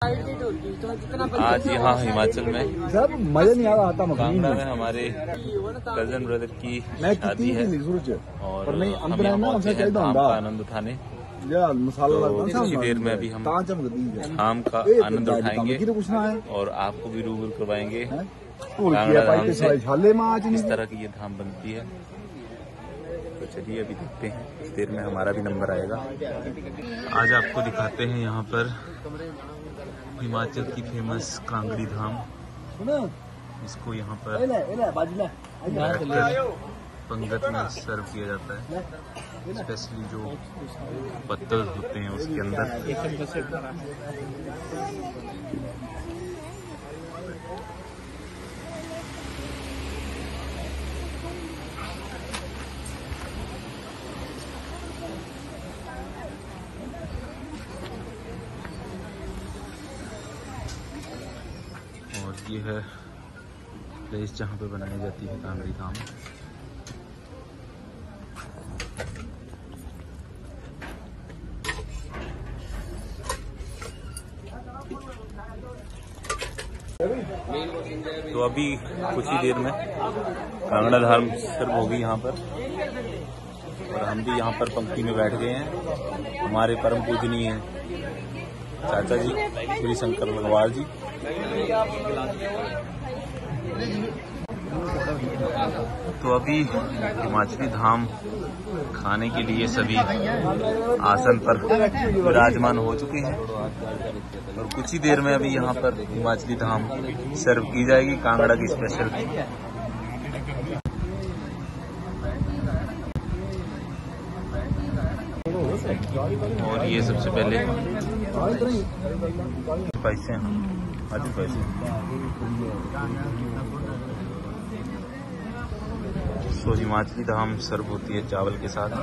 आज यहाँ हिमाचल में जब मजा नहीं आता कांगड़ा में हमारे कजन ब्रदर की शादी है और हम यहाँ पहुंचे हैं धाम का आनंद उठाने। तो कुछ देर में अभी हम धाम का आनंद उठाएंगे और आपको भी रूबरू करवाएंगे कांगड़ा धाम से किस तरह की ये धाम बनती है। तो चलिए अभी देखते हैं, कुछ देर में हमारा भी नंबर आएगा। आज आपको दिखाते हैं यहाँ पर हिमाचल की फेमस कांगड़ी धाम। इसको यहाँ पर पंगत में सर्व किया जाता है, स्पेशली जो पत्तल होते हैं उसके अंदर। और ये है प्लेस जहाँ पे बनाई जाती है कांगड़ी धाम। तो अभी कुछ ही देर में कांगड़ा धाम सर्व होगी यहाँ पर और हम भी यहाँ पर पंक्ति में बैठ गए हैं। हमारे परम पूजनीय चाचा जी श्री शंकर भगवान जी। तो अभी हिमाचली धाम खाने के लिए सभी आसन पर विराजमान हो चुके हैं और कुछ ही देर में अभी यहाँ पर हिमाचली धाम सर्व की जाएगी, कांगड़ा की स्पेशल। और ये सबसे पहले पैसे आजू पैसे सो हिमाचली धाम सर्व होती है चावल के साथ।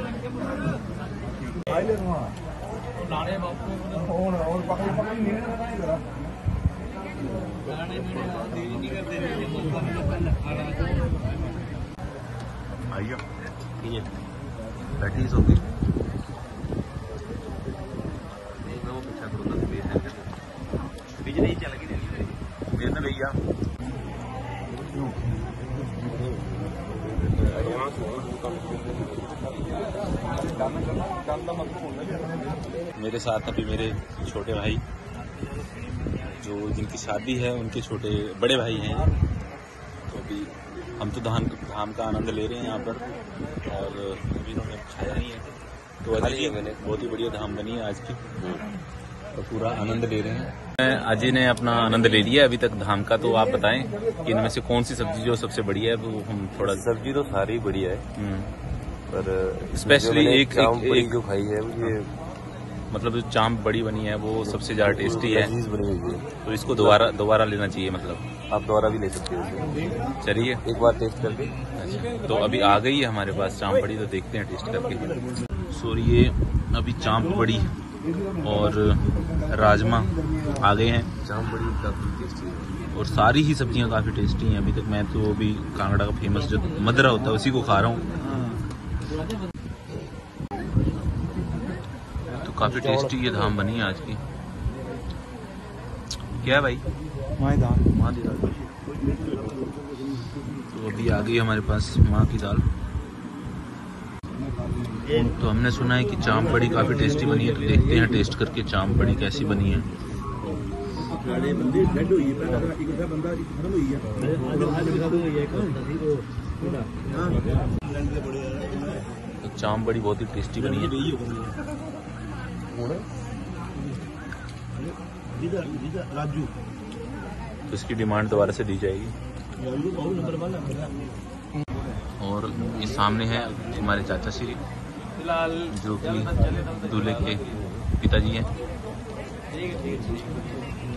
आइए पैटीज होगी बिजली चल गई देना भैया। मेरे साथ अभी मेरे छोटे भाई जो जिनकी शादी है उनके छोटे बड़े भाई हैं। तो अभी हम तो धाम का आनंद ले रहे हैं यहाँ पर और अभी उन्होंने खाया नहीं है। तो बहुत ही बढ़िया धाम बनी है आज की और पूरा आनंद ले रहे हैं। अजय ने अपना आनंद ले लिया अभी तक धाम का। तो आप बताएं कि इनमें से कौन सी सब्जी जो सबसे बढ़िया है वो हम थोड़ा। सब्जी तो सारी बढ़िया है पर स्पेशली एक जो खाई है ये मतलब जो चांप बड़ी बनी है वो सबसे ज्यादा टेस्टी है, बनी हुई है। तो इसको दोबारा लेना चाहिए। मतलब आप दोबारा भी ले सकते हो, चलिए एक बार टेस्ट करके। अच्छा, तो अभी आ गई है हमारे पास चांप बड़ी, तो देखते हैं टेस्ट करके। सॉरी ये अभी चांप बड़ी और राजमा आ गए हैं। चांप बड़ी काफी टेस्टी है और सारी ही सब्जियां काफी टेस्टी हैं। अभी तक मैं तो अभी कांगड़ा का फेमस जो मदरा होता है उसी को खा रहा हूँ। तो काफी टेस्टी ये धाम बनी है आज की। क्या है भाई? माँ दाल। तो अभी आ गई हमारे पास माँ की दाल। तो हमने सुना है कि चांप बड़ी काफी टेस्टी बनी है, तो देखते हैं टेस्ट करके चांप बड़ी कैसी बनी है। तो चांप बड़ी बहुत ही टेस्टी बनी है। तो इसकी डिमांड दोबारा से दी जाएगी। और ये सामने है हमारे चाचा श्री जो कि दूल्हे के पिताजी हैं।